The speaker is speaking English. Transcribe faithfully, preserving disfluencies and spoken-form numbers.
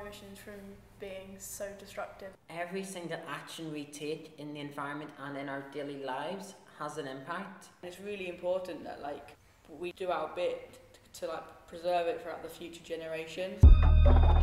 oceans from being so destructive. Every single action we take in the environment and in our daily lives has an impact. And it's really important that like we do our bit to like preserve it for the future generations.